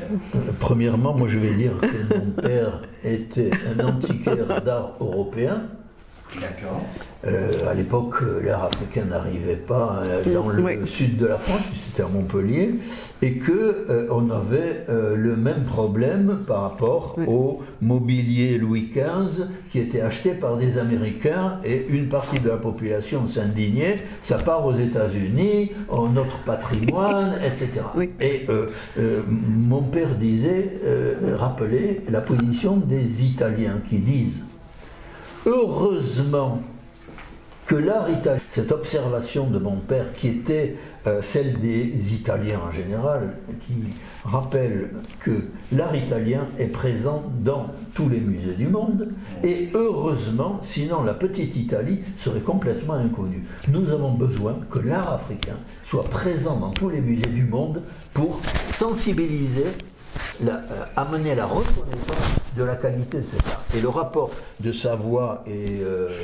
Premièrement, moi je vais dire que mon père était un antiquaire d'art européen. D'accord. À l'époque, l'art africain n'arrivait pas dans le sud de la France, c'était à Montpellier, et qu'on avait le même problème par rapport au mobilier Louis XV qui était acheté par des Américains, et une partie de la population s'indignait, ça part aux États-Unis, notre patrimoine, etc. Et mon père rappelait la position des Italiens qui disent: heureusement que l'art italien, cette observation de mon père qui était celle des Italiens en général, qui rappelle que l'art italien est présent dans tous les musées du monde, et heureusement, sinon la petite Italie serait complètement inconnue. Nous avons besoin que l'art africain soit présent dans tous les musées du monde pour sensibiliser, amener la reconnaissance de la qualité de cet art. Et le rapport de Savoie et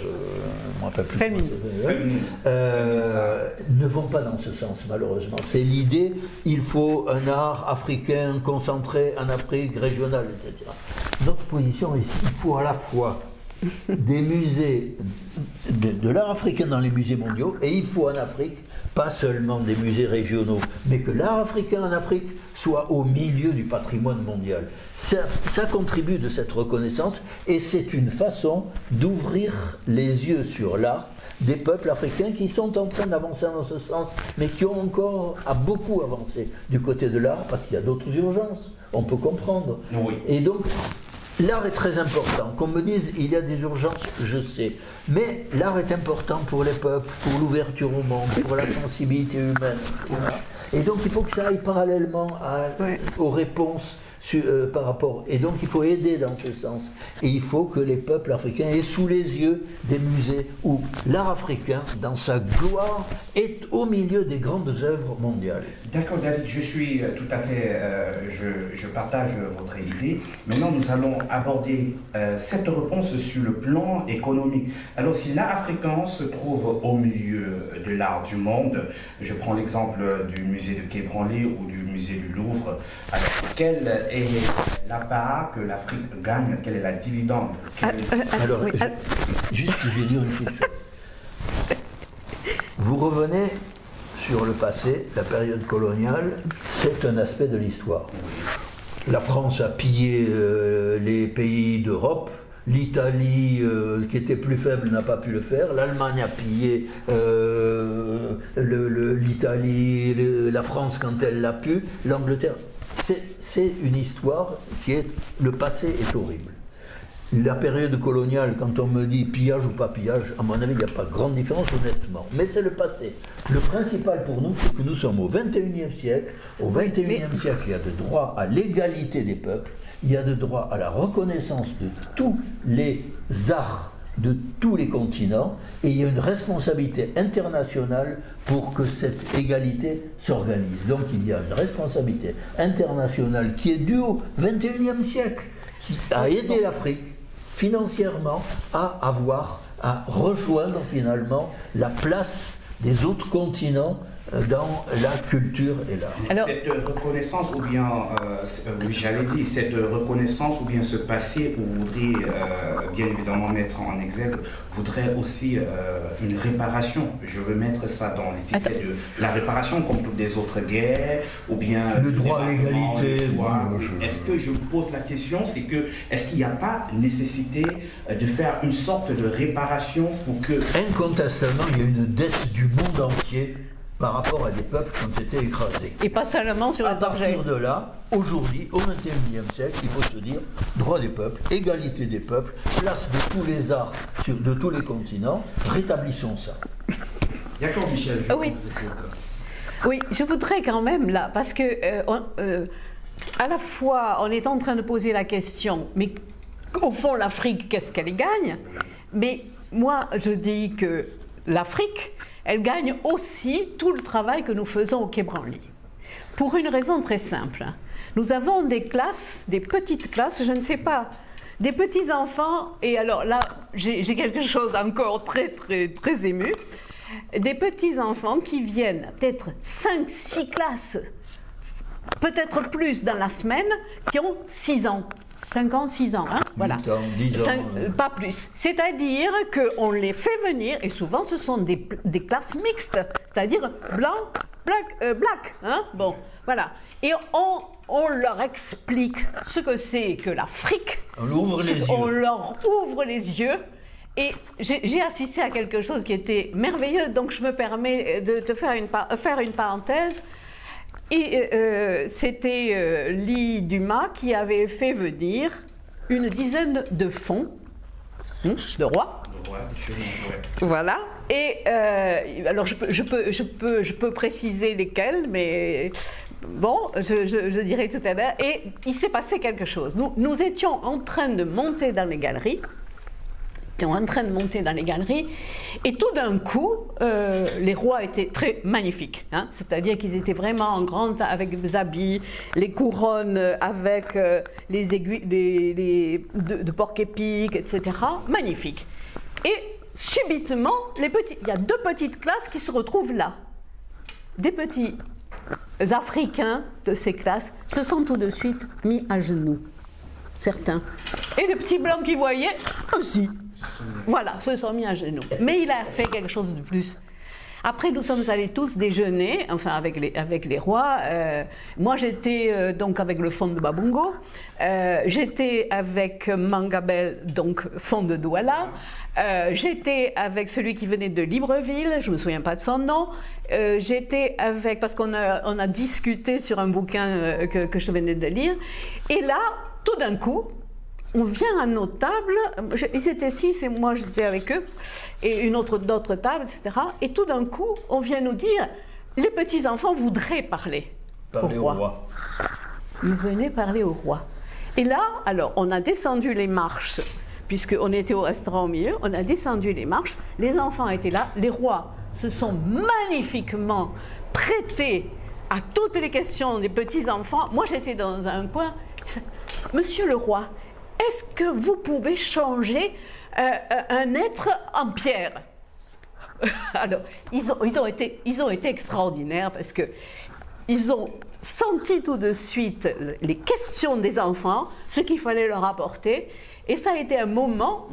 ne vont pas dans ce sens, malheureusement. C'est l'idée, il faut un art africain concentré en Afrique régionale, etc. Notre position ici, il faut à la fois des musées de l'art africain dans les musées mondiaux, et il faut en Afrique pas seulement des musées régionaux, mais que l'art africain en Afrique soit au milieu du patrimoine mondial. Ça contribue de cette reconnaissance, et c'est une façon d'ouvrir les yeux sur l'art des peuples africains qui sont en train d'avancer dans ce sens, mais qui ont encore à beaucoup avancé du côté de l'art, parce qu'il y a d'autres urgences, on peut comprendre. Et donc, l'art est très important. Qu'on me dise il y a des urgences, je sais. Mais l'art est important pour les peuples, pour l'ouverture au monde, pour la sensibilité humaine. Voilà. Et donc il faut que ça aille parallèlement aux réponses par rapport. Et donc il faut aider dans ce sens. Et il faut que les peuples africains aient sous les yeux des musées où l'art africain, dans sa gloire, est au milieu des grandes œuvres mondiales. D'accord, David, je suis tout à fait, je partage votre idée. Maintenant, nous allons aborder cette réponse sur le plan économique. Alors, si l'art africain se trouve au milieu de l'art du monde, je prends l'exemple du musée de Quai Branly ou du musée du Louvre, alors quelle est la part que l'Afrique gagne? Quelle est la dividende? Juste, je vais dire une petite chose. Vous revenez sur le passé, la période coloniale, c'est un aspect de l'histoire. La France a pillé les pays d'Europe, l'Italie, qui était plus faible, n'a pas pu le faire, l'Allemagne a pillé l'Italie, la France quand elle l'a pu, l'Angleterre. C'est une histoire qui est... Le passé est horrible. La période coloniale, quand on me dit pillage ou pas pillage, à mon avis, il n'y a pas de grande différence, honnêtement. Mais c'est le passé. Le principal pour nous, c'est que nous sommes au XXIe siècle. Au XXIe siècle, il y a de droit à l'égalité des peuples, il y a de droit à la reconnaissance de tous les arts de tous les continents, et il y a une responsabilité internationale pour que cette égalité s'organise. Donc il y a une responsabilité internationale qui est due au XXIe siècle, qui a aidé l'Afrique financièrement à rejoindre finalement la place des autres continents dans la culture et l'art. Cette reconnaissance, ou bien, j'allais dire, cette reconnaissance, ou bien ce passé, vous voudriez bien évidemment mettre en exergue, voudrait aussi une réparation. Je veux mettre ça dans l'étiquette de la réparation, comme toutes les autres guerres, ou bien le droit à l'égalité. Est-ce que je me pose la question, c'est que est-ce qu'il n'y a pas nécessité de faire une sorte de réparation pour que... Incontestablement, il y a une dette du monde entier par rapport à des peuples qui ont été écrasés. Et pas seulement sur les objets. À partir de là, aujourd'hui, au XXIe siècle, il faut se dire droit des peuples, égalité des peuples, place de tous les arts de tous les continents, rétablissons ça. D'accord, Michel, je vous écoute. Oui, je voudrais quand même là, parce que à la fois, on est en train de poser la question, mais au fond, l'Afrique, qu'est-ce qu'elle gagne? Mais moi, je dis que l'Afrique, elle gagne aussi tout le travail que nous faisons au Quai Branly. Pour une raison très simple. Nous avons des classes, des petites classes, je ne sais pas, des petits enfants, et alors là, j'ai quelque chose encore très ému, des petits enfants qui viennent peut-être 5-6 classes peut-être plus dans la semaine, qui ont 6 ans. 5 ans, 6 ans, hein, voilà. 8 ans, 10 ans. Pas plus. C'est-à-dire qu'on les fait venir, et souvent ce sont des classes mixtes, c'est-à-dire blanc, black, hein, bon, voilà. Et on leur explique ce que c'est que l'Afrique. On ouvre les yeux. On leur ouvre les yeux. Et j'ai assisté à quelque chose qui était merveilleux, donc je me permets de te faire une parenthèse. Et c'était Lee Dumas qui avait fait venir une dizaine de fonds de rois. Voilà. Et alors je peux préciser lesquels, mais bon, je dirai tout à l'heure. Et il s'est passé quelque chose. Nous étions en train de monter dans les galeries. Et tout d'un coup, les rois étaient très magnifiques, hein, c'est-à-dire qu'ils étaient vraiment en grande, avec des habits, les couronnes avec les aiguilles de porc-épic, etc., magnifiques. Et subitement, il y a 2 petites classes qui se retrouvent là. Des petits Africains de ces classes se sont tout de suite mis à genoux, certains. Et les petits blancs qui voyaient aussi. Voilà, se sont mis à genoux. Mais il a fait quelque chose de plus. Après, nous sommes allés tous déjeuner, enfin avec les rois. Moi, j'étais donc avec le fonds de Babungo. J'étais avec Mangabel, donc fonds de Douala. J'étais avec celui qui venait de Libreville, je ne me souviens pas de son nom. J'étais avec, parce qu'on a discuté sur un bouquin que je venais de lire. Et là, tout d'un coup, on vient à nos tables, ils étaient 6 et moi j'étais avec eux, et d'autres tables, etc. Et tout d'un coup, on vient nous dire, les petits-enfants voudraient parler au roi. Ils venaient parler au roi. Et là, alors, on a descendu les marches, puisqu'on était au restaurant au milieu, on a descendu les marches, les enfants étaient là, les rois se sont magnifiquement prêtés à toutes les questions des petits-enfants. Moi, j'étais dans un coin, Monsieur le roi, est-ce que vous pouvez changer un être en pierre? Alors, ils ont été extraordinaires parce que ils ont senti tout de suite les questions des enfants, ce qu'il fallait leur apporter, et ça a été un moment.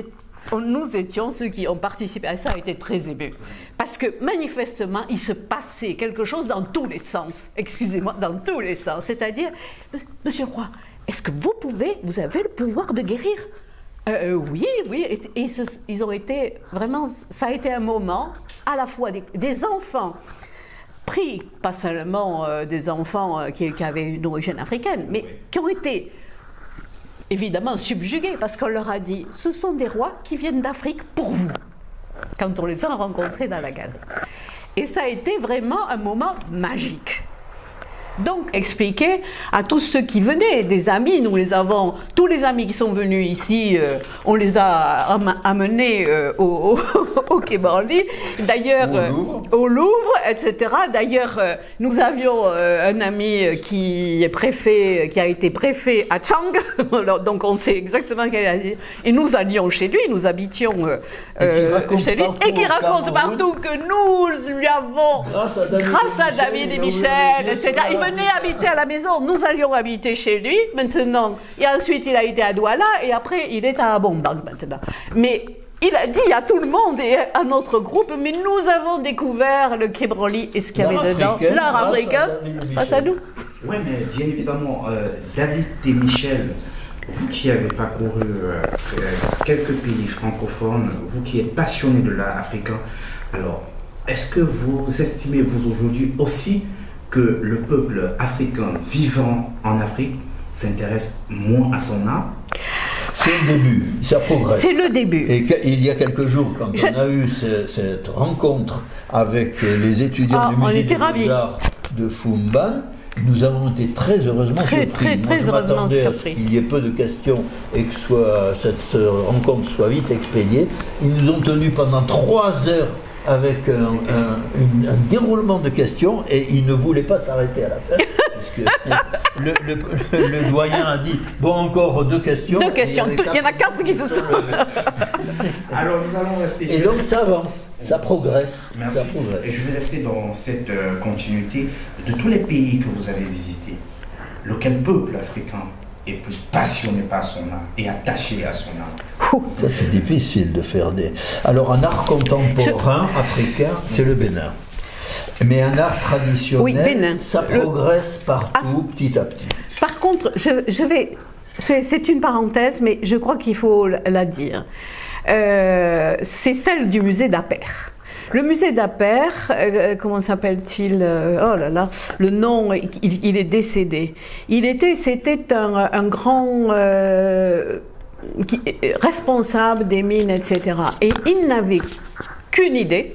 Nous étions ceux qui ont participé à ça, étaient très émus. Parce que manifestement, il se passait quelque chose dans tous les sens. Excusez-moi, dans tous les sens. C'est-à-dire, Monsieur le roi, est-ce que vous avez le pouvoir de guérir? Oui, et ils ont été vraiment, ça a été un moment, à la fois des enfants pris, pas seulement des enfants qui avaient une origine africaine, mais qui ont été évidemment subjugués, parce qu'on leur a dit, ce sont des rois qui viennent d'Afrique pour vous, quand on les a rencontrés dans la galerie. Et ça a été vraiment un moment magique. Donc, expliquer à tous ceux qui venaient, des amis, tous les amis qui sont venus ici, on les a amenés au Quai Branly, d'ailleurs au Louvre, etc. D'ailleurs, nous avions un ami qui a été préfet à Chang, donc on sait exactement quel est. Et nous allions chez lui, nous habitions chez lui, et qui raconte partout que nous lui avons, grâce à David et Michel, etc. Il venait habiter à la maison, nous allions habiter chez lui maintenant, et ensuite il a été à Douala, et après il est à Abombang maintenant. Mais il a dit à tout le monde et à notre groupe, mais nous avons découvert le Quai Branly et ce qu'il y avait dedans, l'art africain, grâce à nous. Oui, mais bien évidemment, David et Michel, vous qui avez parcouru quelques pays francophones, vous qui êtes passionnés de l'art africain, alors est-ce que vous estimez, vous aujourd'hui aussi, que le peuple africain vivant en Afrique s'intéresse moins à son art? C'est le début, ça progresse. C'est le début. Et il y a quelques jours, quand on a eu cette rencontre avec les étudiants du musée des Beaux-Arts de Fumban, nous avons été très heureusement surpris. Moi, je m'attendais à ce qu'il y ait peu de questions et que cette rencontre soit vite expédiée. Ils nous ont tenus pendant 3 heures avec un déroulement de questions et ils ne voulaient pas s'arrêter à la fin. Le doyen a dit, bon, encore 2 questions. 2 questions, il y en a 4 qui se sont... Alors nous allons rester... Et donc ça avance, ça progresse. Merci. Ça progresse. Et je vais rester dans cette continuité. De tous les pays que vous avez visités, lequel peuple africain est plus passionné par son art et attaché à son art? Ça, c'est difficile de faire des... Alors, un art contemporain africain, c'est le Bénin. Mais un art traditionnel, Oui, Bénin. ça progresse partout, petit à petit. Par contre, je vais... C'est une parenthèse, mais je crois qu'il faut la dire. C'est celle du musée d'Appert. Le musée d'Appert, comment s'appelle-t-il? Oh là là, le nom, il est décédé. C'était un grand responsable des mines, etc. Et il n'avait qu'une idée,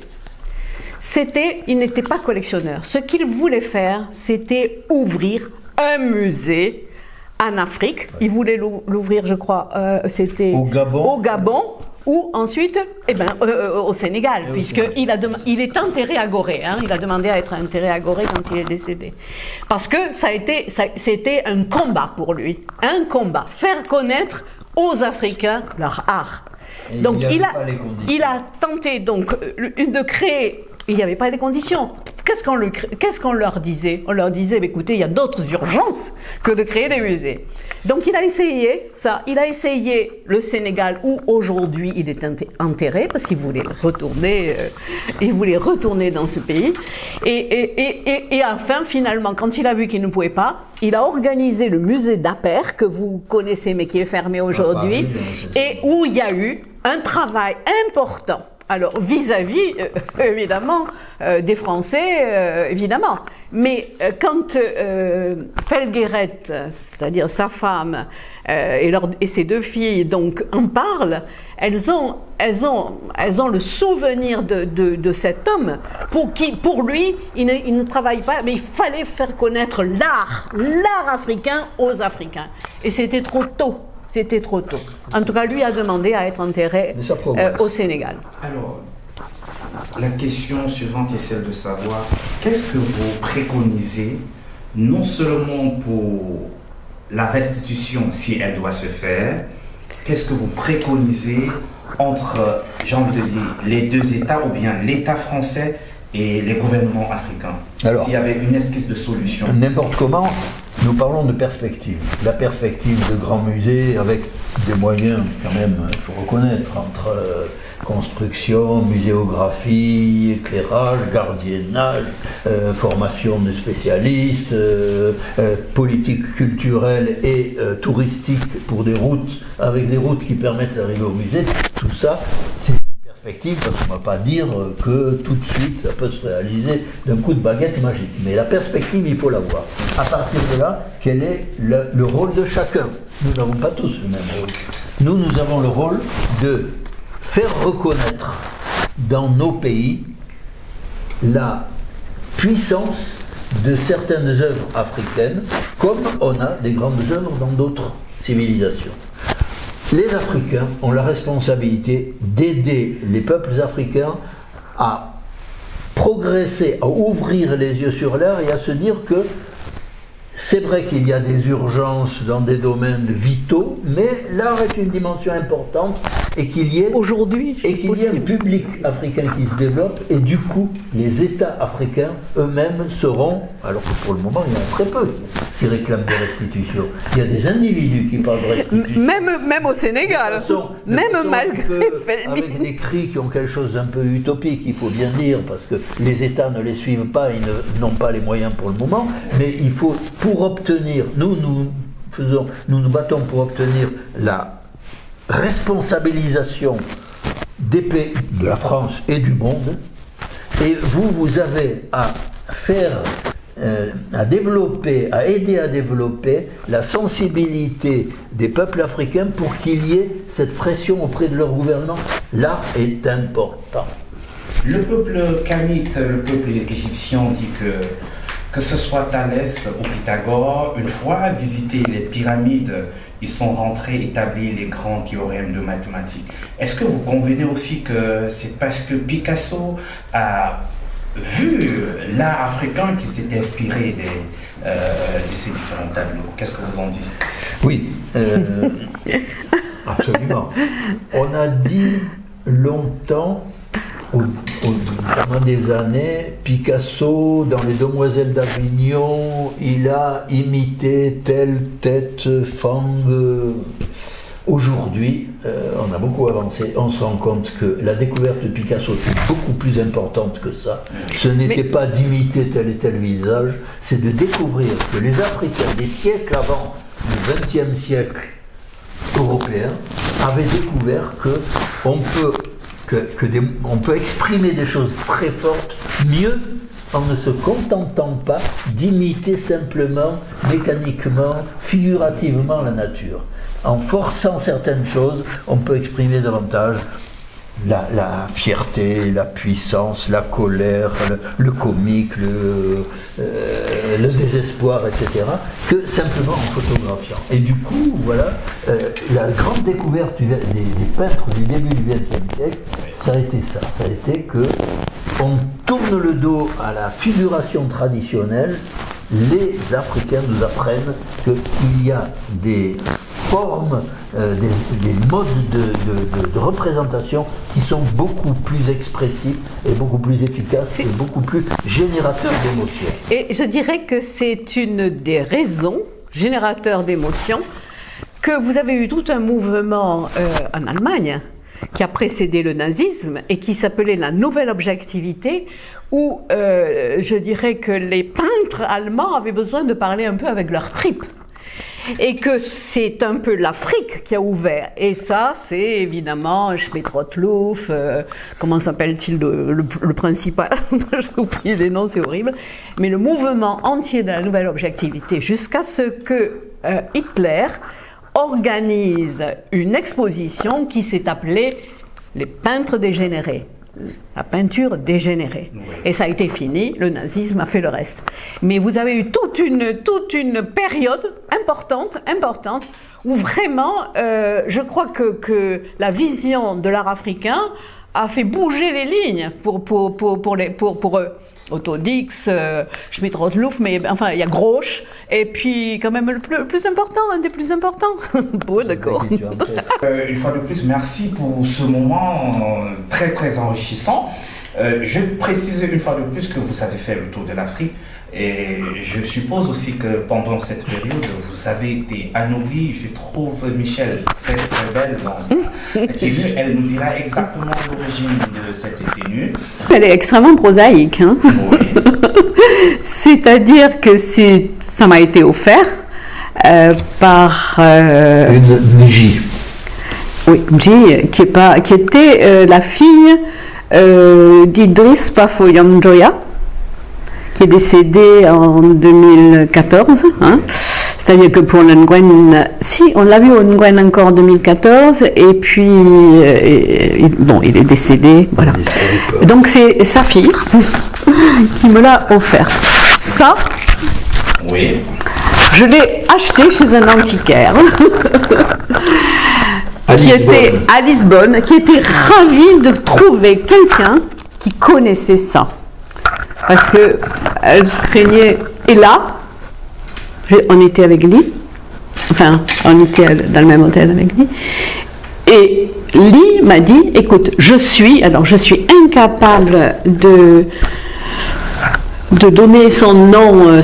il n'était pas collectionneur. Ce qu'il voulait faire, c'était ouvrir un musée en Afrique. Il voulait l'ouvrir, je crois, c'était au Gabon. Ou ensuite, au Sénégal, puisqu'il est enterré à Gorée. Hein, il a demandé à être enterré à Gorée quand il est décédé. Parce que c'était un combat pour lui. Un combat. Faire connaître aux Africains leur art. Et donc il a tenté de créer... Il n'y avait pas les conditions. Qu'est-ce qu'on leur disait? On leur disait, écoutez, il y a d'autres urgences que de créer des musées. Donc il a essayé ça. Il a essayé le Sénégal, où aujourd'hui il est enterré, parce qu'il voulait retourner dans ce pays. Et enfin, finalement, quand il a vu qu'il ne pouvait pas, il a organisé le musée d'Appert, que vous connaissez, mais qui est fermé aujourd'hui, et où il y a eu un travail important. Alors, vis-à-vis, évidemment, des Français, évidemment. Mais quand Felgueret, c'est-à-dire sa femme et ses 2 filles, donc, en parlent, elles ont le souvenir de cet homme pour lui, il ne travaille pas, mais il fallait faire connaître l'art africain aux Africains. Et c'était trop tôt. C'était trop tôt. En tout cas, lui a demandé à être enterré au Sénégal. Alors, la question suivante est celle de savoir qu'est-ce que vous préconisez, non seulement pour la restitution, si elle doit se faire, qu'est-ce que vous préconisez entre, j'ai envie de dire, les 2 États, ou bien l'État français et les gouvernements africains? S'il y avait une esquisse de solution. N'importe comment, nous parlons de perspective. La perspective de grands musées avec des moyens, quand même, il faut reconnaître, entre construction, muséographie, éclairage, gardiennage, formation de spécialistes, politique culturelle et touristique pour des routes, avec des routes qui permettent d'arriver au musée. Tout ça, c'est perspective, parce qu'on ne va pas dire que tout de suite ça peut se réaliser d'un coup de baguette magique. Mais la perspective, il faut l'avoir. À partir de là, quel est le rôle de chacun? Nous n'avons pas tous le même rôle. Nous avons le rôle de faire reconnaître dans nos pays la puissance de certaines œuvres africaines, comme on a des grandes œuvres dans d'autres civilisations. Les Africains ont la responsabilité d'aider les peuples africains à progresser, à ouvrir les yeux sur l'art et à se dire que c'est vrai qu'il y a des urgences dans des domaines vitaux, mais l'art est une dimension importante et qu'il y ait aujourd'hui un public africain qui se développe, et du coup les États africains eux-mêmes seront, alors que pour le moment il y en a très peu qui réclament des restitutions. Il y a des individus qui parlent de restitution. Même au Sénégal, malgré avec des cris qui ont quelque chose d'un peu utopique, il faut bien dire, parce que les États ne les suivent pas, ils n'ont pas les moyens pour le moment, mais il faut, pour obtenir, nous nous battons pour obtenir la responsabilisation des pays de la France et du monde, et vous avez à faire, à aider à développer la sensibilité des peuples africains pour qu'il y ait cette pression auprès de leur gouvernement. L'art est important. Le peuple kamite, le peuple égyptien dit que ce soit Thalès ou Pythagore, une fois visité les pyramides, ils sont rentrés établir les grands théorèmes de mathématiques. Est-ce que vous convenez aussi que c'est parce que Picasso a vu l'art africain qu'il s'est inspiré de ces différents tableaux. Qu'est-ce que vous en dites? Oui, absolument. On a dit longtemps, pendant des années, Picasso, dans Les Demoiselles d'Avignon, il a imité telle tête fang. Aujourd'hui, on a beaucoup avancé, on se rend compte que la découverte de Picasso est beaucoup plus importante que ça. Ce n'était pas d'imiter tel et tel visage, c'est de découvrir que les Africains, des siècles avant le XXe siècle européen, avaient découvert qu'on peut exprimer des choses très fortes mieux en ne se contentant pas d'imiter simplement, mécaniquement, figurativement la nature. En forçant certaines choses, on peut exprimer davantage la fierté, la puissance, la colère, le comique, le désespoir, etc., que simplement en photographiant. Et du coup, voilà, la grande découverte des peintres du début du XXe siècle, ça a été ça. Ça a été que on tourne le dos à la figuration traditionnelle. Les Africains nous apprennent qu'il y a des formes, des modes de représentation qui sont beaucoup plus expressifs et beaucoup plus efficaces et beaucoup plus générateurs d'émotions. Et je dirais que c'est une des raisons générateurs d'émotions que vous avez eu tout un mouvement en Allemagne qui a précédé le nazisme et qui s'appelait la nouvelle objectivité, où je dirais que les peintres allemands avaient besoin de parler un peu avec leur tripes. Et que c'est un peu l'Afrique qui a ouvert. Et ça, c'est évidemment Schmidt-Rottluff, comment s'appelle-t-il le principal? J'ai oublié les noms, c'est horrible. Mais le mouvement entier de la nouvelle objectivité, jusqu'à ce que Hitler organise une exposition qui s'est appelée Les peintres dégénérés. La peinture dégénérée. Oui. Et ça a été fini, le nazisme a fait le reste. Mais vous avez eu toute une période importante, où vraiment, je crois que la vision de l'art africain a fait bouger les lignes pour eux. Otto Dix, Schmidt-Rottluff, mais enfin il y a Grosch, et puis quand même le plus important, un des plus importants. Bon, d'accord. Une fois de plus, merci pour ce moment très très enrichissant. Je précise une fois de plus que vous avez fait le tour de l'Afrique, et je suppose aussi que pendant cette période, vous avez été anobli. Je trouve Michel très très belle dans sa tenue. Elle nous dira exactement l'origine de cette tenue. Elle est extrêmement prosaïque. Hein. Oui. C'est-à-dire que ça m'a été offert par... une J. Oui, J, qui était la fille d'Idriss Pafoyan-Joya, qui est décédé en 2014. Hein. C'est-à-dire que pour le Ngwen, si, on l'a vu au Ngwen encore en 2014, et puis, bon, il est décédé, voilà. Donc c'est sa fille qui me l'a offerte. Ça, oui. Je l'ai acheté chez un antiquaire. Qui était à Lisbonne, qui était ravi de trouver quelqu'un qui connaissait ça. Parce que elle se craignait. Et là, on était avec lui, enfin, on était dans le même hôtel avec lui, et Lee m'a dit, écoute, je suis incapable de donner son nom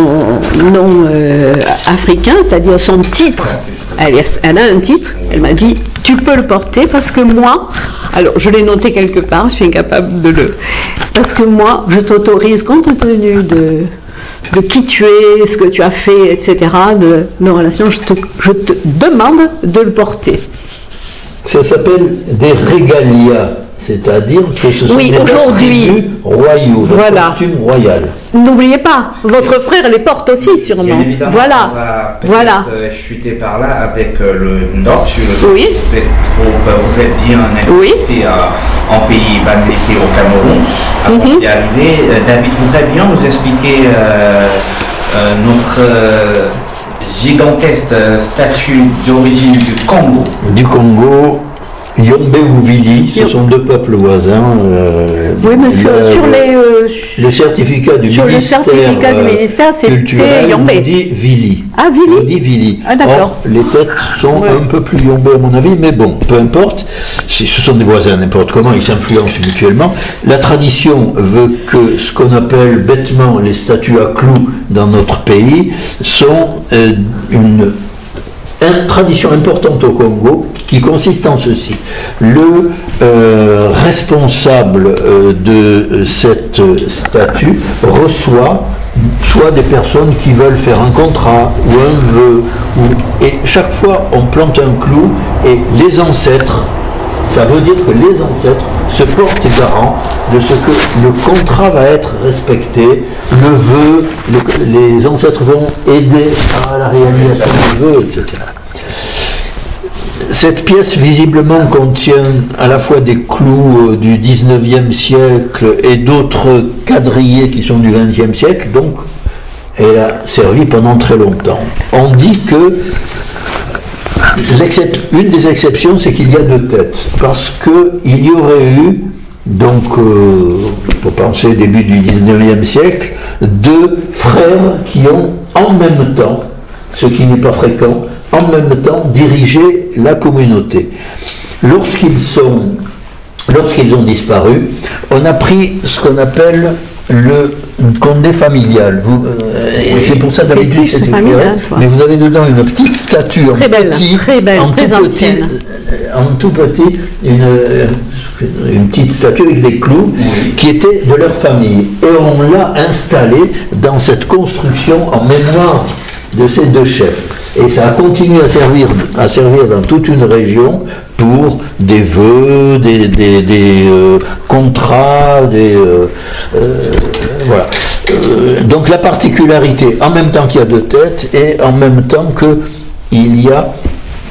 africain, c'est-à-dire son titre. Elle a un titre, elle m'a dit, tu peux le porter parce que moi, alors je l'ai noté quelque part, je suis incapable parce que moi, je t'autorise, compte tenu de qui tu es, ce que tu as fait, etc., de nos relations, je te demande de le porter. Ça s'appelle des régalias, c'est-à-dire que ce sont des attributs royaux, voilà. Costume royal. N'oubliez pas, votre frère les porte aussi sûrement. Bien évidemment, voilà. On va peut-être chuter par là avec le Nord. Oui. Vous êtes bien ici en pays Bamileke au Cameroun. Avant d'y arriver, David voudrait bien nous expliquer notre gigantesque statue d'origine du Congo. Du Congo, Yombe ou Vili, ce sont deux peuples voisins. Oui, monsieur, le certificat du ministère culturel nous dit Vili. Ah, Vili. On dit Vili. Ah, d'accord. Or, les têtes sont un peu plus yombées à mon avis, mais bon, peu importe. Ce sont des voisins n'importe comment, ils s'influencent mutuellement. La tradition veut que ce qu'on appelle bêtement les statues à clous dans notre pays sont une tradition importante au Congo qui consiste en ceci. Le responsable de cette statue reçoit soit des personnes qui veulent faire un contrat ou un vœu, et chaque fois on plante un clou et les ancêtres, ça veut dire que les ancêtres se portent garant de ce que le contrat va être respecté, le vœu, les ancêtres vont aider à la réalisation du vœu, etc. Cette pièce visiblement contient à la fois des clous du 19e siècle et d'autres quadrillés qui sont du 20e siècle, donc elle a servi pendant très longtemps. On dit que une des exceptions, c'est qu'il y a deux têtes, parce qu'il y aurait eu, donc, pour penser début du 19e siècle, deux frères qui ont en même temps, ce qui n'est pas fréquent, en même temps dirigé la communauté. Lorsqu'ils ont disparu, on a pris ce qu'on appelle le condé familial. C'est pour ça d'habitude c'est éclairé, mais vous avez dedans une petite statue en tout petit, une petite statue avec des clous qui était de leur famille. Et on l'a installée dans cette construction en mémoire de ces deux chefs. Et ça a continué à servir dans toute une région pour des vœux, des contrats, voilà. Donc la particularité, en même temps qu'il y a deux têtes, et en même temps qu'il y a,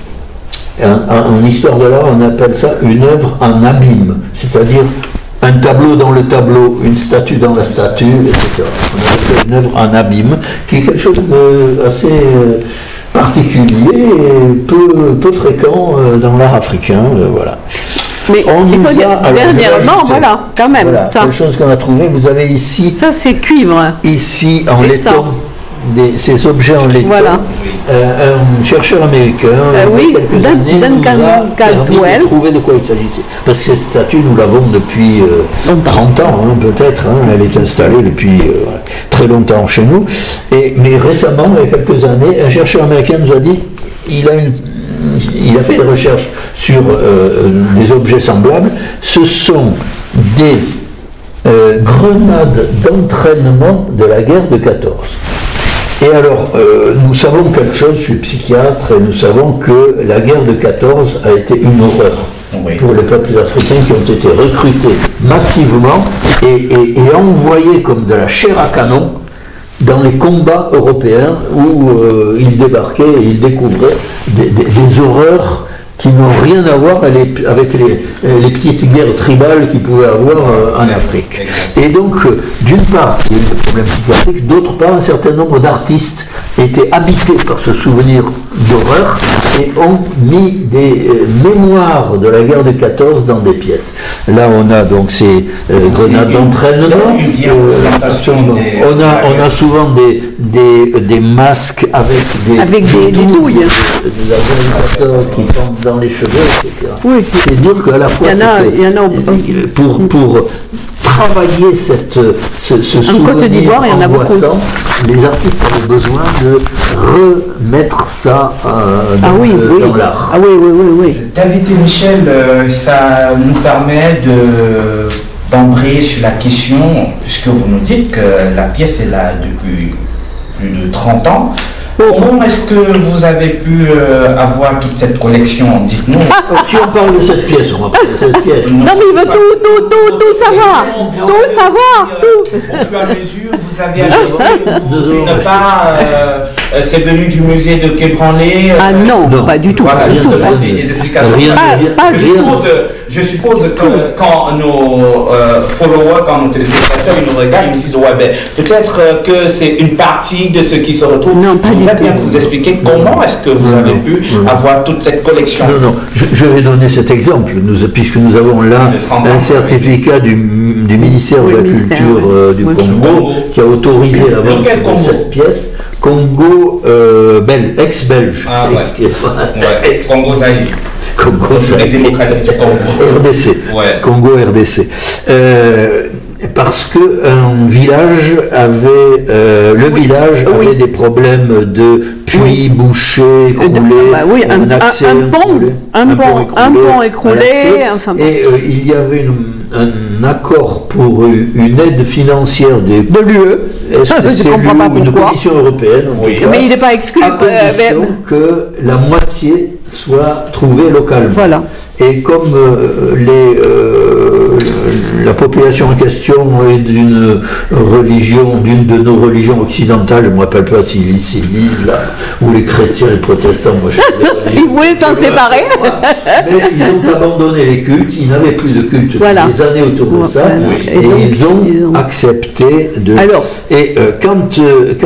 en histoire de l'art, on appelle ça une œuvre en abîme, c'est-à-dire un tableau dans le tableau, une statue dans la statue, etc. On appelle ça une œuvre en abîme, qui est quelque chose d'assez particulier et peu fréquent dans l'art africain, voilà. Mais il faut dire, dernièrement, voilà, quand même. Voilà, ça. Quelque chose qu'on a trouvé, vous avez ici... Ça, c'est cuivre. Ici, en laiton, ces objets en laiton. Voilà. Un chercheur américain, oui, Duncan Caldwell, de trouver de quoi il s'agissait. Parce que cette statue, nous l'avons depuis 30 ans, hein, peut-être. Hein, elle est installée depuis très longtemps chez nous. Mais récemment, il y a quelques années, un chercheur américain nous a dit il a fait des recherches sur des objets semblables. Ce sont des grenades d'entraînement de la guerre de 14. Et alors, nous savons quelque chose, je suis psychiatre, et nous savons que la guerre de 14 a été une horreur pour les peuples africains qui ont été recrutés massivement et envoyés comme de la chair à canon dans les combats européens où ils débarquaient et ils découvraient des horreurs qui n'ont rien à voir avec les petites guerres tribales qu'ils pouvaient avoir en Afrique. Et donc, d'une part, il y a eu des problèmes psychiatriques, d'autre part, un certain nombre d'artistes étaient habités par ce souvenir d'horreur et ont mis des mémoires de la guerre de 14 dans des pièces. Là, on a donc ces grenades d'entraînement. On a souvent des masques avec des douilles. Des avions qui tombent dans les cheveux, etc. Oui. C'est dire qu'à la fois, pour travailler ce souvenir Côte d'Ivoire, il y en a beaucoup. Les artistes avaient besoin de remettre ça dans l'art. Ah oui. David et Michel, ça nous permet d'embrayer sur la question, puisque vous nous dites que la pièce est là depuis plus de 30 ans. Comment est-ce que vous avez pu avoir toute cette collection? Dites-nous. Si on parle de cette pièce, on va parler de cette pièce. Non, mais il veut tout savoir. Tout savoir, tout. Au fur et à mesure, vous avez acheté une part, c'est venu du musée de Quai Branly. Ah non, pas du tout. Voilà, pas du tout. C'est des explications. Je suppose que quand nos followers, quand nos téléspectateurs, ils nous regardent, ils nous disent ouais, ben, peut-être que c'est une partie de ce qui se retrouve. Non, pas du tout. j'aimerais bien que vous expliquiez comment est-ce que vous avez pu avoir toute cette collection. Non, je vais donner cet exemple, puisque nous avons là un certificat du ministère de la Culture du Congo qui a autorisé la vente de cette pièce. Congo ex-belge. Ah ouais. Congo Zaïre. Congo Zaïre. Démocratique du Congo. RDC. Ouais. Congo RDC. Parce que un village avait, le village avait des problèmes de puits bouchés, écroulés, un accès un pont écroulé, et il y avait un accord pour une aide financière de l'UE. Est-ce que c'est une commission européenne? Mais il n'est pas exclu. À condition que la moitié soit trouvée localement. Voilà. Et comme la population en question est d'une religion, d'une de nos religions occidentales, je ne me rappelle pas s'ils lisent là, ou les chrétiens, les protestants, moi je suis ils voulaient s'en séparer. Mais ils ont abandonné les cultes, ils n'avaient plus de culte depuis des années autour de ça, et ils ont accepté de... Alors, et quand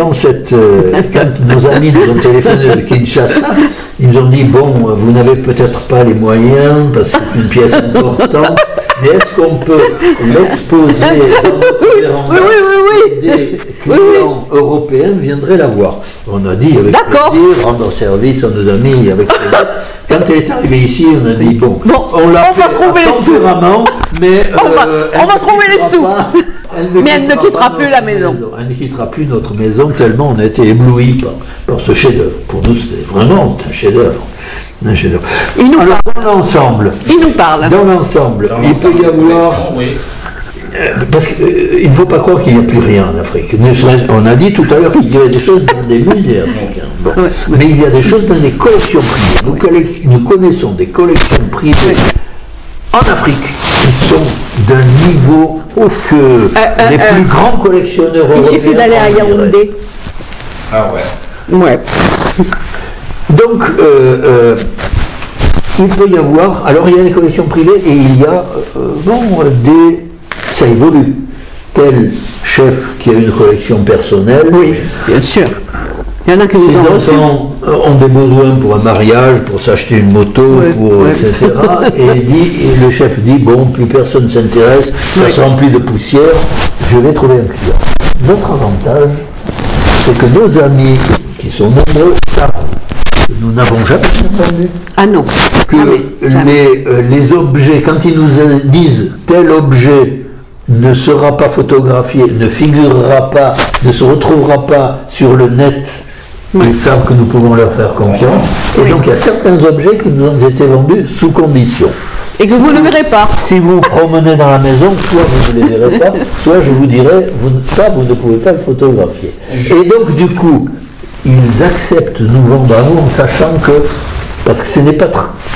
nos amis nous ont téléphoné de Kinshasa, ils nous ont dit, bon, vous n'avez peut-être pas les moyens, parce que c'est une pièce importante, mais est-ce qu'on peut l'exposer dans notre véranda? Des clients européens viendraient la voir. On a dit avec plaisir, rendre service à nos amis avec plaisir. Quand elle est arrivée ici, on a dit, bon on va trouver les sous. Mais on va trouver les sous. Mais elle ne quittera plus la maison. Elle ne quittera plus notre maison tellement on a été éblouis par ce chef-d'œuvre. Pour nous, c'était vraiment un chef-d'œuvre. Alors, dans l'ensemble, il nous parle. Dans l'ensemble, il peut y avoir. Parce qu'il ne faut pas croire qu'il n'y a plus rien en Afrique. On a dit tout à l'heure qu'il y avait des choses dans des musées africains. Bon. Mais il y a des choses dans des collections privées. Nous connaissons des collections privées en Afrique qui sont d'un niveau que les plus grands collectionneurs européens. Il suffit d'aller à Yaoundé. Ah ouais. Ouais. Donc, il peut y avoir. Alors, il y a des collections privées et il y a ça évolue. Tel chef qui a une collection personnelle. Oui, bien sûr. Il y en a que vous avez aussi. Ses enfants ont des besoins pour un mariage, pour s'acheter une moto, etc. Et le chef dit, bon, plus personne ne s'intéresse, ça se remplit de poussière, je vais trouver un client. Notre avantage, c'est que nos amis, qui sont nombreux, savent que nous n'avons jamais entendu. Ah non. Que les objets, quand ils nous disent tel objet ne sera pas photographié, ne figurera pas, ne se retrouvera pas sur le net, ils savent que nous pouvons leur faire confiance. Et donc il y a certains objets qui nous ont été vendus sous condition. Et que vous ne verrez pas. Si vous vous promenez dans la maison, soit vous ne les verrez pas, soit je vous dirai, vous ne pouvez pas le photographier. Et donc du coup, ils acceptent de nous vendre à nous en sachant que, parce que ce n'est pas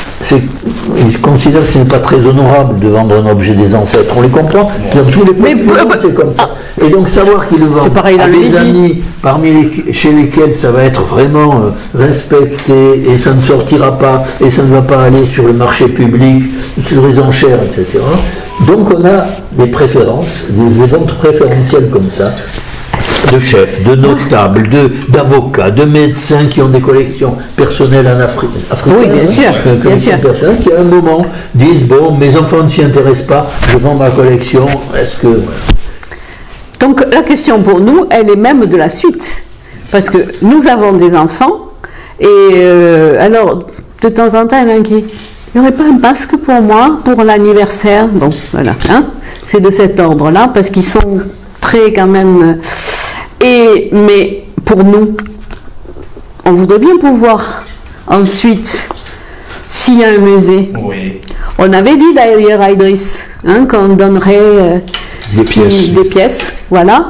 ils considèrent que ce n'est pas très honorable de vendre un objet des ancêtres. On les comprend. Dans tous les pays, c'est comme ça. Et donc savoir qu'ils le vendent à des amis chez lesquels ça va être vraiment respecté et ça ne sortira pas et ça ne va pas aller sur le marché public, sur les enchères, etc. Donc on a des préférences, des ventes préférentielles comme ça. De chefs, de notables, d'avocats, de médecins qui ont des collections personnelles en Afrique. Oui, bien sûr. Bien sûr. Personnes qui à un moment disent, bon, mes enfants ne s'y intéressent pas, je vends ma collection, est-ce que... Donc la question pour nous, elle est même de la suite. Parce que nous avons des enfants, et alors, de temps en temps, il y en a qui... Il n'y aurait pas un masque pour moi, pour l'anniversaire? Bon, voilà. Hein, c'est de cet ordre-là, parce qu'ils sont très quand même... mais pour nous, on voudrait bien pouvoir ensuite, s'il y a un musée, on avait dit d'ailleurs à Idriss qu'on donnerait des pièces, voilà.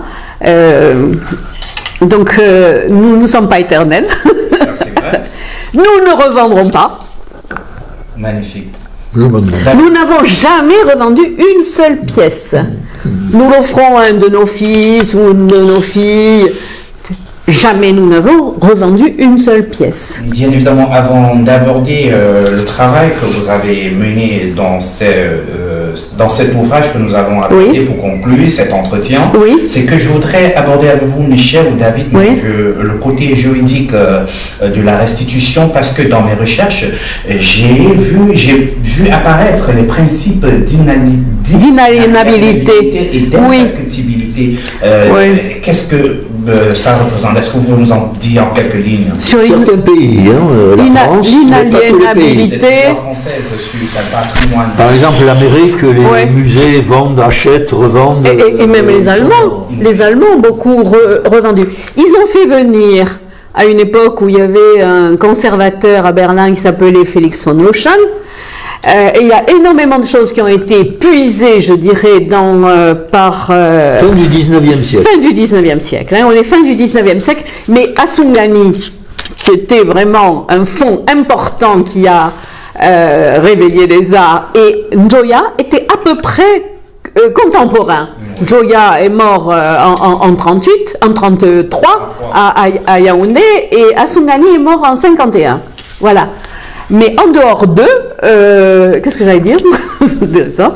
Donc nous ne sommes pas éternels. Ça, c'est vrai. Nous ne revendrons pas. Magnifique. Nous n'avons jamais revendu une seule pièce. Nous l'offrons à un de nos fils ou une de nos filles. Jamais nous n'avons revendu une seule pièce. Bien évidemment, avant d'aborder le travail que vous avez mené dans ces dans cet ouvrage que nous allons aborder pour conclure cet entretien, c'est que je voudrais aborder avec vous, Michel ou David, le côté juridique de la restitution, parce que dans mes recherches, j'ai vu apparaître les principes d'inaliénabilité et d'imprescriptibilité. Qu'est-ce que ça représente? Est-ce que vous nous en dites en quelques lignes? Sur certains pays, la France, l'inaliénabilité française sur un patrimoine. Par exemple, l'Amérique, les musées vendent, achètent, revendent. Et même les Allemands. Les Allemands ont beaucoup revendu. Ils ont fait venir, à une époque où il y avait un conservateur à Berlin qui s'appelait Félix von Oschan. Et il y a énormément de choses qui ont été puisées, je dirais, par... fin du 19e siècle. Fin du 19e siècle. On est fin du 19e siècle. Mais Asungani, qui était vraiment un fonds important qui a réveillé les arts, et Njoya étaient à peu près contemporains. Njoya est mort en 33 à Yaoundé, et Asungani est mort en 51. Voilà. Mais en dehors d'eux, qu'est-ce que j'allais dire de ça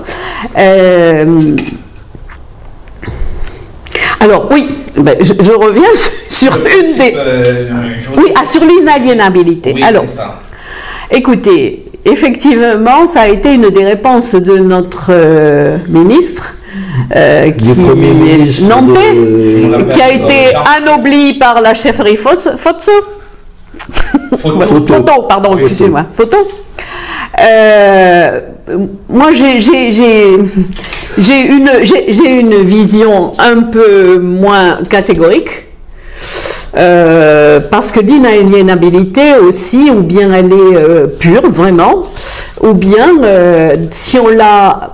alors oui, je reviens sur une des... sur l'inaliénabilité. Oui, alors, écoutez, effectivement, ça a été une des réponses de notre ministre, qui est nantais, qui a été anobli par la chefferie Fotso. Photo, pardon, excusez-moi. Photo. Moi, j'ai une vision un peu moins catégorique, parce que l'inaliénabilité aussi, ou bien elle est pure, vraiment, ou bien si on l'a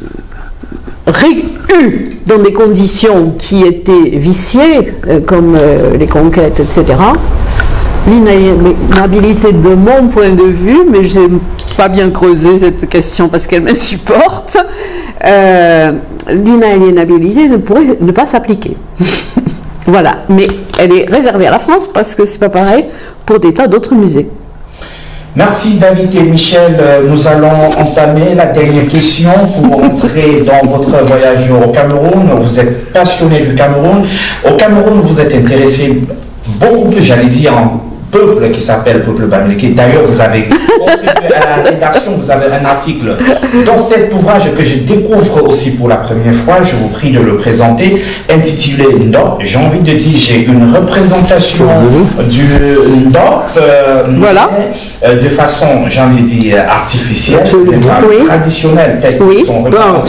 eu dans des conditions qui étaient viciées, comme les conquêtes, etc., l'inaliénabilité de mon point de vue, mais je n'ai pas bien creusé cette question parce qu'elle m'insupporte, l'inaliénabilité ne pourrait ne pas s'appliquer. Voilà, mais elle est réservée à la France parce que c'est pas pareil pour des tas d'autres musées. Merci David et Michel. Nous allons entamer la dernière question pour entrer dans votre voyage au Cameroun. Vous êtes passionné du Cameroun. Au Cameroun, vous êtes intéressé beaucoup plus, j'allais dire, en peuple qui s'appelle peuple Bamileke. D'ailleurs, vous avez contribué à la rédaction, vous avez un article dans cet ouvrage que je découvre aussi pour la première fois. Je vous prie de le présenter, intitulé Ndop. J'ai envie de dire, j'ai une représentation du Ndop, voilà, de façon, j'ai envie de dire, artificielle, traditionnelle, telle que son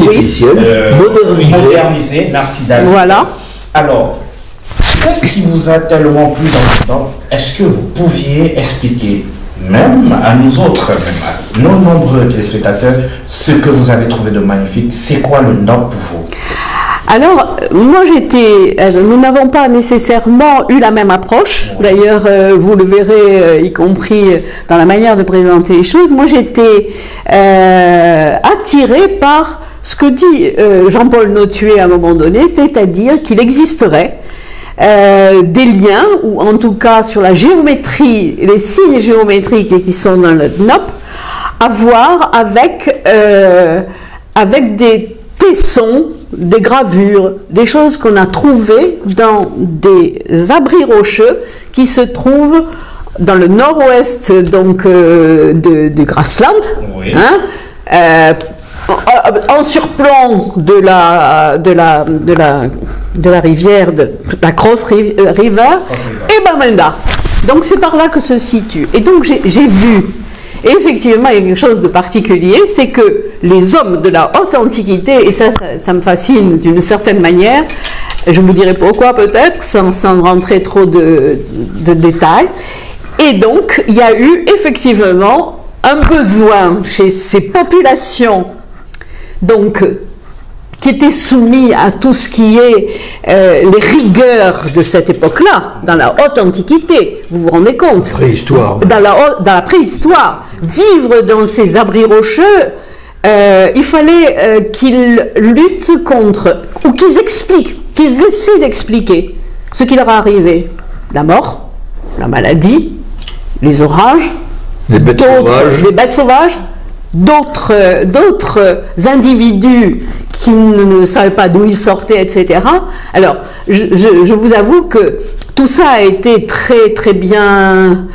modernisée. Merci David. Voilà. Alors, qu'est-ce qui vous a tellement plu dans ce Ndop? Est-ce que vous pouviez expliquer, même à nous autres, même à nos nombreux téléspectateurs, ce que vous avez trouvé de magnifique? C'est quoi le Ndop pour vous? Alors, moi nous n'avons pas nécessairement eu la même approche. D'ailleurs, vous le verrez, y compris dans la manière de présenter les choses. Moi, j'étais attirée par ce que dit Jean-Paul Notué à un moment donné, c'est-à-dire qu'il existerait des liens, ou en tout cas sur la géométrie, les signes géométriques qui sont dans le Ndop, à voir avec des tessons, des gravures, des choses qu'on a trouvées dans des abris rocheux qui se trouvent dans le nord-ouest donc du Grassland, en surplomb de la rivière, de la Cross River et Bamenda. Donc c'est par là que se situe. Et donc j'ai vu, et effectivement il y a quelque chose de particulier, c'est que les hommes de la haute antiquité, et ça me fascine d'une certaine manière, je vous dirai pourquoi peut-être, sans rentrer trop de détails, et donc il y a eu effectivement un besoin chez ces populations donc qui étaient soumis à tout ce qui est les rigueurs de cette époque-là, dans la haute antiquité, vous vous rendez compte? Préhistoire. Dans la préhistoire, vivre dans ces abris rocheux, il fallait qu'ils luttent contre, ou qu'ils expliquent, qu'ils essaient d'expliquer ce qui leur est arrivé. La mort, la maladie, les orages, les bêtes sauvages, d'autres individus qui ne savaient pas d'où ils sortaient, etc. Alors, je vous avoue que tout ça a été très bien,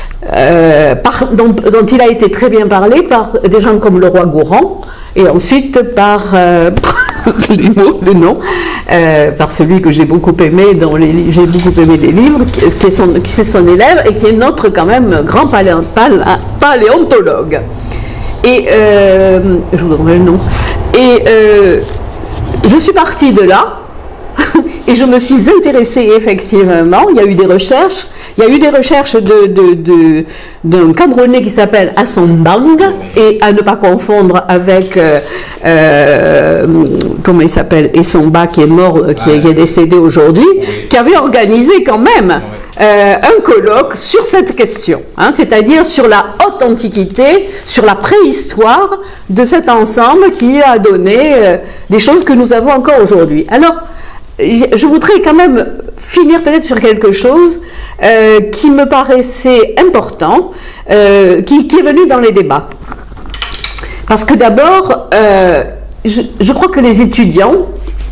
dont il a été très bien parlé par des gens comme le roi Gourand, et ensuite par le nom, par celui que j'ai beaucoup aimé, j'ai beaucoup aimé des livres, qui est son élève et qui est notre quand même grand paléontologue. Et je vous donnerai le nom. Et je suis partie de là et je me suis intéressée effectivement. Il y a eu des recherches. Il y a eu des recherches d'un Camerounais qui s'appelle Hassan Bang, et à ne pas confondre avec comment il s'appelle, Essomba, qui est mort, qui est décédé aujourd'hui, qui avait organisé quand même un colloque sur cette question, hein, c'est-à-dire sur la haute antiquité, sur la préhistoire de cet ensemble qui a donné des choses que nous avons encore aujourd'hui. Alors, je voudrais quand même finir peut-être sur quelque chose qui me paraissait important, qui est venu dans les débats. Parce que d'abord, je crois que les étudiants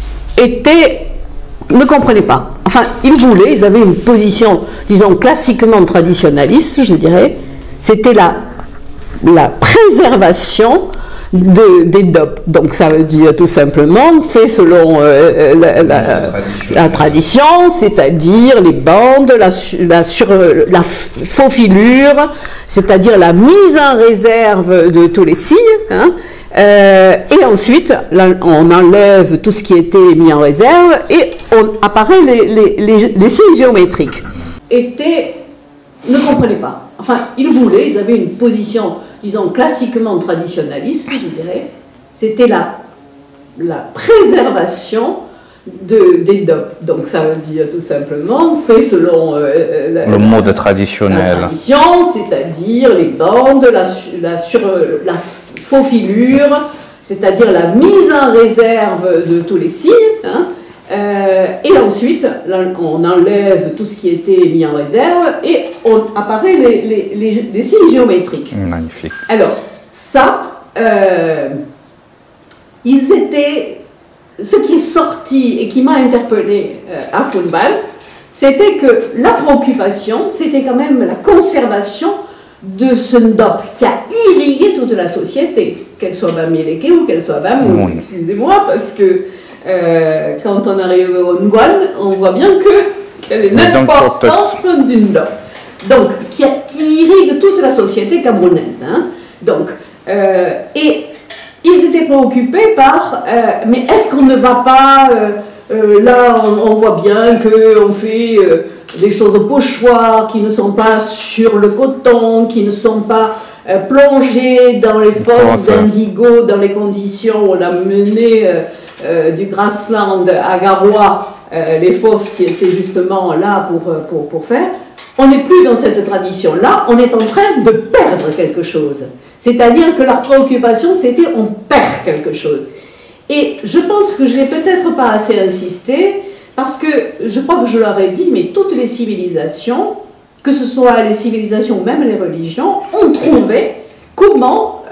ne comprenaient pas. Enfin, ils avaient une position, disons, classiquement traditionnaliste, je dirais. C'était la préservation des DOP. Donc ça veut dire tout simplement fait selon la tradition, c'est-à-dire les bandes, la faufilure, c'est-à-dire la mise en réserve de tous les signes, hein, et ensuite là, on enlève tout ce qui était mis en réserve et apparaît les signes géométriques. Ne comprenaient pas. Enfin, ils avaient une position, disons, classiquement traditionnaliste, je dirais. C'était la préservation des DOP. Donc ça veut dire tout simplement fait selon le mode traditionnel. La tradition, c'est-à-dire les bandes, la faufilure, c'est-à-dire la mise en réserve de tous les signes, hein. Et ensuite, là, on enlève tout ce qui était mis en réserve et apparaît les signes géométriques. Magnifique. Alors, ça, ce qui est sorti et qui m'a interpellé à football, c'était que la préoccupation, c'était quand même la conservation de ce ndop qui a irrigué toute la société, qu'elle soit bamileke ou qu'elle soit bamou. Excusez-moi, parce que quand on arrive au Ngwan, on voit bien quelle est l'importance d'une ndop. Donc, qui irrigue toute la société camerounaise. Hein. Donc, et ils étaient préoccupés par, mais est-ce qu'on ne va pas, là on voit bien qu'on fait des choses au pochoir qui ne sont pas sur le coton, qui ne sont pas plongées dans les fosses d'indigo, dans les conditions où on a mené du Grassland à Garoua, les fosses qui étaient justement là pour faire. On n'est plus dans cette tradition-là, on est en train de perdre quelque chose. C'est-à-dire que la préoccupation, c'était on perd quelque chose. Et je pense que je n'ai peut-être pas assez insisté, parce que je crois que je leur ai dit, mais toutes les civilisations, que ce soit les civilisations ou même les religions, ont trouvé comment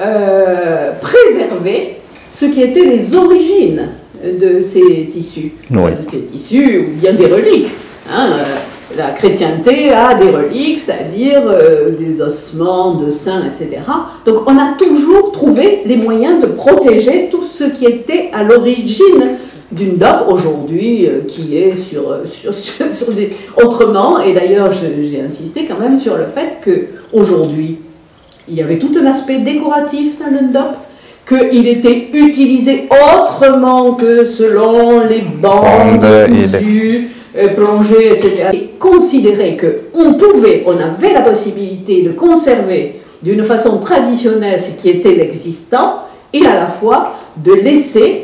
préserver ce qui étaient les origines de ces tissus. Oui. Des tissus ou bien des reliques. Hein, la chrétienté a des reliques, c'est-à-dire des ossements de saints, etc. Donc on a toujours trouvé les moyens de protéger tout ce qui était à l'origine d'une dot aujourd'hui qui est sur des... Autrement, et d'ailleurs j'ai insisté quand même sur le fait qu'aujourd'hui, il y avait tout un aspect décoratif dans le ndop, qu'il était utilisé autrement que selon les bandes cousues, plongées, etc. Et considérer qu'on avait la possibilité de conserver d'une façon traditionnelle ce qui était l'existant, et à la fois de laisser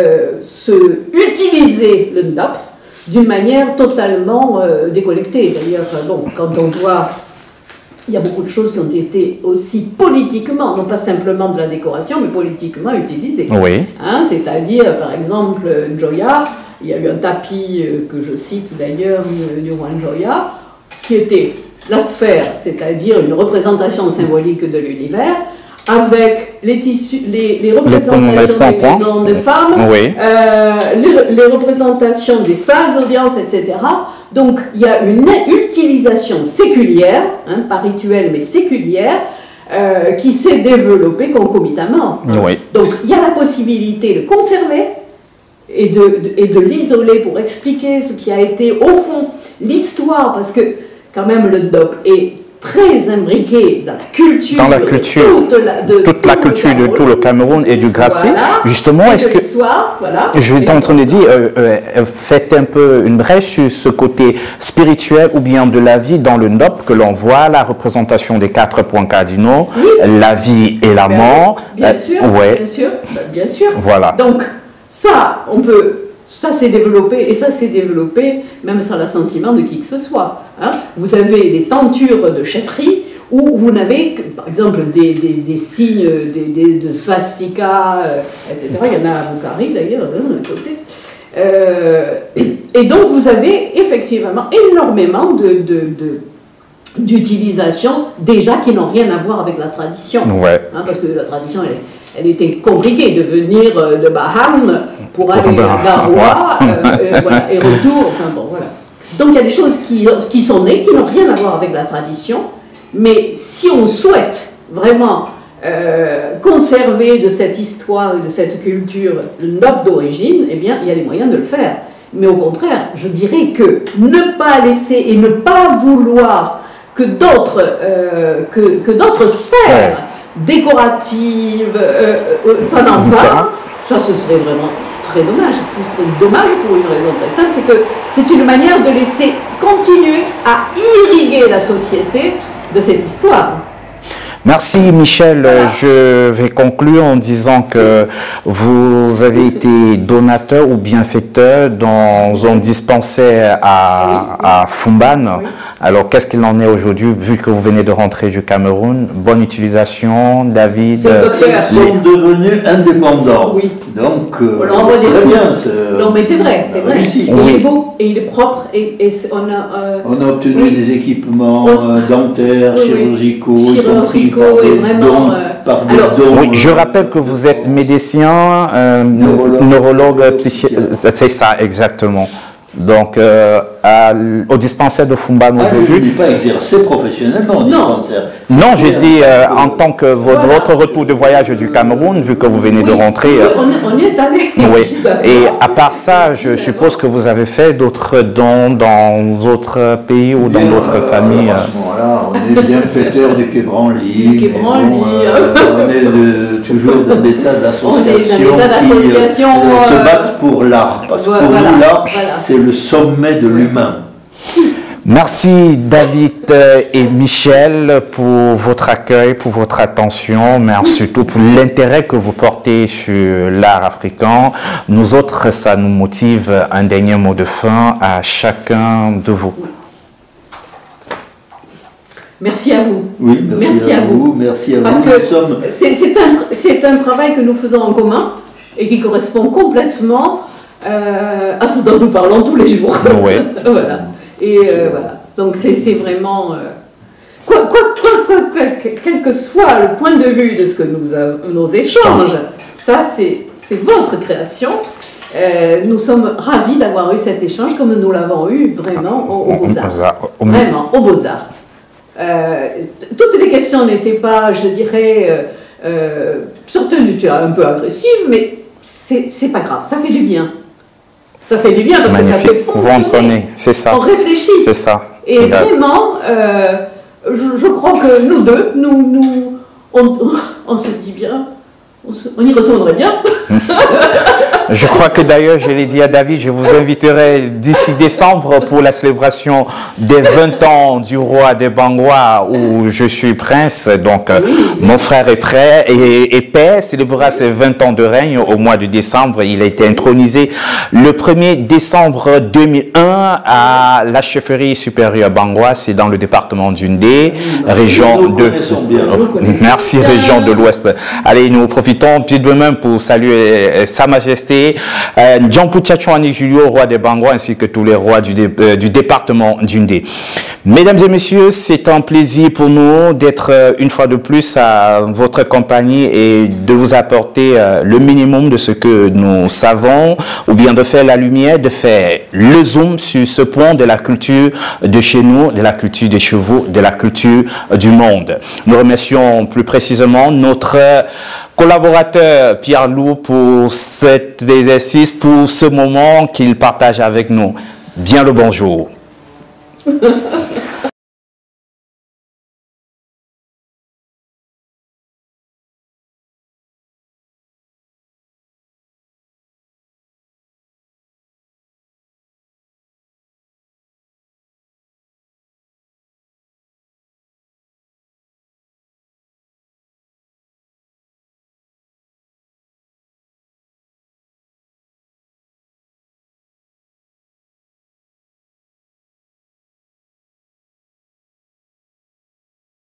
utiliser le ndop d'une manière totalement déconnectée. D'ailleurs, bon, quand on voit, il y a beaucoup de choses qui ont été aussi politiquement, non pas simplement de la décoration, mais politiquement utilisées. Oui. Hein, c'est-à-dire, par exemple, Njoya, il y a eu un tapis que je cite d'ailleurs du roi Njoya, qui était la sphère, c'est-à-dire une représentation symbolique de l'univers, avec les tissus, les représentations des maisons de femmes, Oui. Les représentations des salles d'audience, etc. Donc il y a une utilisation séculière, hein, pas rituelle mais séculière, qui s'est développée concomitamment. Oui. Donc il y a la possibilité de conserver et de l'isoler pour expliquer ce qui a été au fond l'histoire, parce que quand même le DOP est très imbriqué dans la culture, toute la culture de tout le Cameroun et du Gracie. Voilà. Justement, est-ce que voilà, je vais t'entendre dire, faites un peu une brèche sur ce côté spirituel ou bien de la vie dans le NOP que l'on voit, la représentation des 4 points cardinaux, oui. La vie et la mort. Bien sûr, ouais. bien sûr. Voilà. Donc ça, ça s'est développé, et ça s'est développé même sans l'assentiment de qui que ce soit. Hein. Vous avez des tentures de chefferie où vous n'avez que, par exemple, des signes de swastika, etc. Il y en a à Bukhari d'ailleurs, d'un côté. Et donc vous avez effectivement énormément d'utilisations déjà qui n'ont rien à voir avec la tradition. Ouais. Hein, parce que la tradition, elle était compliquée de venir de Baham pour aller à Garoua, voilà, et retour, enfin bon, voilà. Donc il y a des choses qui sont nées, qui n'ont rien à voir avec la tradition, mais si on souhaite vraiment conserver de cette histoire et de cette culture le NOP d'origine, eh bien il y a les moyens de le faire. Mais au contraire, je dirais que ne pas laisser et ne pas vouloir que d'autres sphères décoratives s'en emparent, ça ce serait vraiment très dommage. Ce serait dommage pour une raison très simple, c'est que c'est une manière de laisser continuer à irriguer la société de cette histoire. Merci Michel, voilà. Je vais conclure en disant que vous avez été donateur ou bienfaiteur dans un dispensaire à Fumbane. Oui. Alors qu'est-ce qu'il en est aujourd'hui vu que vous venez de rentrer du Cameroun? Bonne utilisation, David. Ils sont devenus indépendants. Oui. Donc, on envoie des très bien. Non mais c'est vrai, c'est vrai. Ici. Et il est beau, et il est propre, et on a obtenu des équipements dentaires, chirurgicaux, et vraiment, oui, je rappelle que vous êtes médecin, neurologue, c'est ça exactement. Donc, au dispensaire de Fumbane aujourd'hui. Je ne dis pas exercer professionnellement au dispensaire. Non, j'ai dit en tant que votre retour de voyage du Cameroun, vu que vous venez de rentrer. On y est allé. Oui. Et à part ça, je suppose que vous avez fait d'autres dons dans d'autres pays ou dans d'autres familles. Voilà, on est bienfaiteurs du Quai Branly. On est toujours dans des tas d'associations qui se battent pour l'art. Parce que pour nous, l'art, c'est le sommet de l'humain. Merci David et Michel pour votre accueil, pour votre attention, mais surtout pour l'intérêt que vous portez sur l'art africain. Nous autres, ça nous motive. Un dernier mot de fin à chacun de vous. Merci à vous. Oui, merci à vous. Merci à vous. Parce que c'est un travail que nous faisons en commun et qui correspond complètement à ce dont nous parlons tous les jours. Oui. Voilà. Et voilà. Donc c'est vraiment... quel que soit le point de vue de ce que nos échanges, ça c'est votre création. Nous sommes ravis d'avoir eu cet échange comme nous l'avons eu vraiment aux Beaux-Arts. Vraiment, aux Beaux-Arts. Toutes les questions n'étaient pas, je dirais, certaines étaient un peu agressives, mais c'est pas grave, ça fait du bien. Ça fait du bien parce que ça fait fonctionner. C'est ça. On réfléchit. C'est ça. Et vraiment, je crois que nous deux, on se dit bien, on y retournerait bien. Je crois que d'ailleurs, je l'ai dit à David, je vous inviterai d'ici décembre pour la célébration des 20 ans du roi des Bangwa où je suis prince. Donc, mon frère est prêt et père célébrera ses 20 ans de règne au mois de décembre. Il a été intronisé le 1er décembre 2001 à la chefferie supérieure Bangwa. C'est dans le département d'Undé, région de... Merci, région de l'Ouest. Allez, nous profitons puis de même pour saluer Sa Majesté Majesté Djampu Tchatchouani Julio, roi des Bangwa, ainsi que tous les rois du département d'Undé. Mesdames et messieurs, c'est un plaisir pour nous d'être une fois de plus à votre compagnie et de vous apporter le minimum de ce que nous savons, ou bien de faire la lumière, de faire le zoom sur ce point de la culture de chez nous, de la culture des chevaux, de la culture du monde. Nous remercions plus précisément notre collaborateur Pierre Lou pour cet exercice, pour ce moment qu'il partage avec nous. Bien le bonjour.